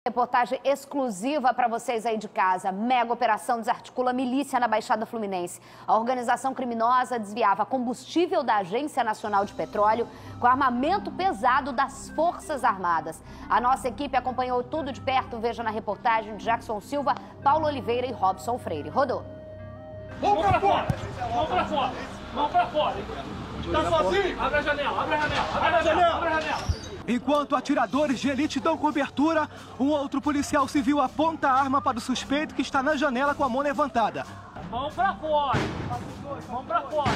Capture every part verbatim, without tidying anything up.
Reportagem exclusiva para vocês aí de casa. Mega operação desarticula milícia na Baixada Fluminense. A organização criminosa desviava combustível da Agência Nacional de Petróleo com armamento pesado das Forças Armadas. A nossa equipe acompanhou tudo de perto. Veja na reportagem de Jackson Silva, Paulo Oliveira e Robson Freire. Rodou. Mão pra fora! Mão pra fora! Mão pra fora! Tá sozinho? Abre a janela, abre a janela, abre a janela, abre a janela! Enquanto atiradores de elite dão cobertura, um outro policial civil aponta a arma para o suspeito que está na janela com a mão levantada. Mão pra fora! Mão pra fora!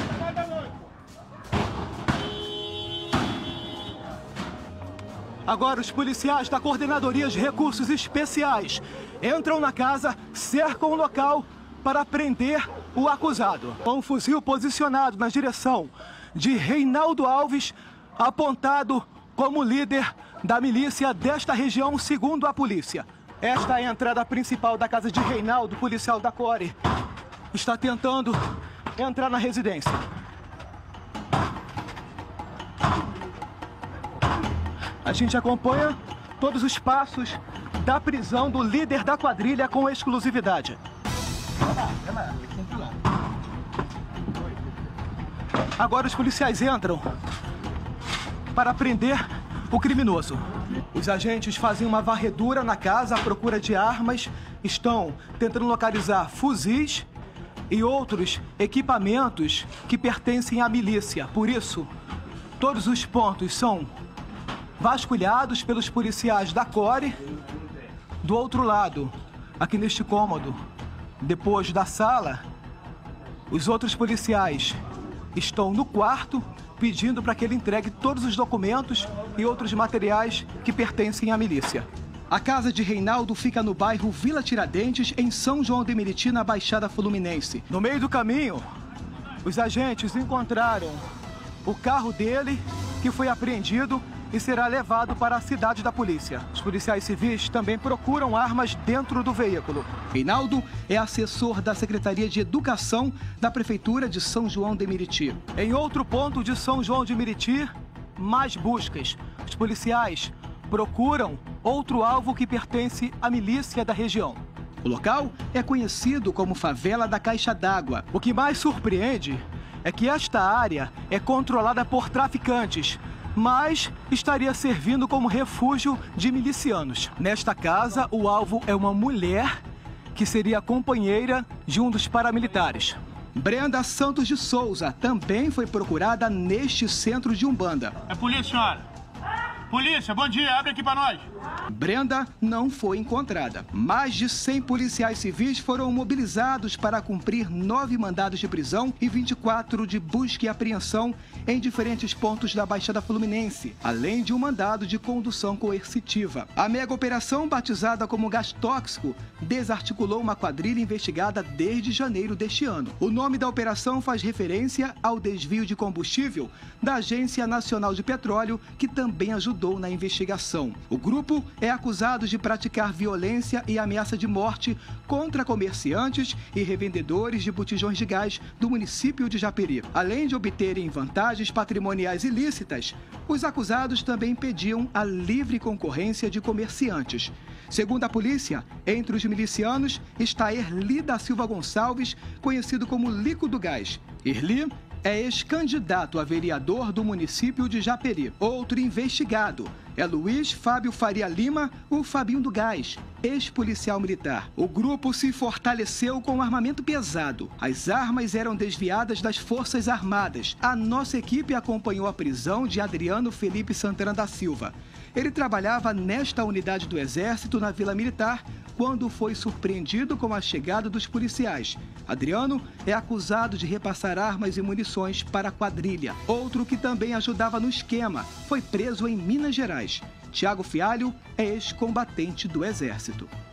Agora os policiais da Coordenadoria de Recursos Especiais entram na casa, cercam o local para prender o acusado. Com um fuzil posicionado na direção de Reinaldo Alves, apontado como líder da milícia desta região, segundo a polícia. Esta é a entrada principal da casa de Reinaldo, policial da Core. Está tentando entrar na residência. A gente acompanha todos os passos da prisão do líder da quadrilha com exclusividade. Agora os policiais entram para prender o criminoso. Os agentes fazem uma varredura na casa à procura de armas, estão tentando localizar fuzis e outros equipamentos que pertencem à milícia. Por isso, todos os pontos são vasculhados pelos policiais da Core. Do outro lado, aqui neste cômodo, depois da sala, os outros policiais estão no quarto pedindo para que ele entregue todos os documentos e outros materiais que pertencem à milícia. A casa de Reinaldo fica no bairro Vila Tiradentes, em São João de Meriti, na Baixada Fluminense. No meio do caminho, os agentes encontraram o carro dele, que foi apreendido e será levado para a cidade da polícia. Os policiais civis também procuram armas dentro do veículo. Reinaldo é assessor da Secretaria de Educação da Prefeitura de São João de Meriti. Em outro ponto de São João de Meriti, mais buscas. Os policiais procuram outro alvo que pertence à milícia da região. O local é conhecido como Favela da Caixa d'Água. O que mais surpreende é que esta área é controlada por traficantes, mas estaria servindo como refúgio de milicianos. Nesta casa, o alvo é uma mulher que seria companheira de um dos paramilitares. Brenda Santos de Souza também foi procurada neste centro de Umbanda. É polícia, senhora. Polícia, bom dia, abre aqui pra nós. Brenda não foi encontrada. Mais de cem policiais civis foram mobilizados para cumprir nove mandados de prisão e vinte e quatro de busca e apreensão em diferentes pontos da Baixada Fluminense, além de um mandado de condução coercitiva. A mega operação, batizada como Gás Tóxico, desarticulou uma quadrilha investigada desde janeiro deste ano. O nome da operação faz referência ao desvio de combustível da Agência Nacional de Petróleo, que também ajudou na investigação. O grupo é acusado de praticar violência e ameaça de morte contra comerciantes e revendedores de botijões de gás do município de Japeri. Além de obterem vantagens patrimoniais ilícitas, os acusados também pediam a livre concorrência de comerciantes. Segundo a polícia, entre os milicianos está Erli da Silva Gonçalves, conhecido como Lico do Gás. Erli é ex-candidato a vereador do município de Japeri. Outro investigado é Luiz Fábio Faria Lima, o Fabinho do Gás, ex-policial militar. O grupo se fortaleceu com armamento pesado. As armas eram desviadas das Forças Armadas. A nossa equipe acompanhou a prisão de Adriano Felipe Santana da Silva. Ele trabalhava nesta unidade do Exército na Vila Militar quando foi surpreendido com a chegada dos policiais. Adriano é acusado de repassar armas e munições para a quadrilha. Outro que também ajudava no esquema foi preso em Minas Gerais. Tiago Fialho é ex-combatente do Exército.